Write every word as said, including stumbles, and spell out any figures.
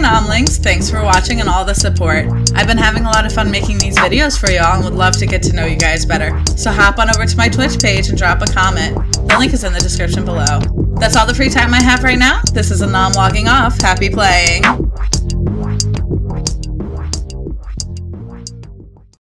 Anomlings, thanks for watching and all the support. I've been having a lot of fun making these videos for y'all and would love to get to know you guys better. So hop on over to my Twitch page and drop a comment. The link is in the description below. That's all the free time I have right now. This is Anom logging off. Happy playing.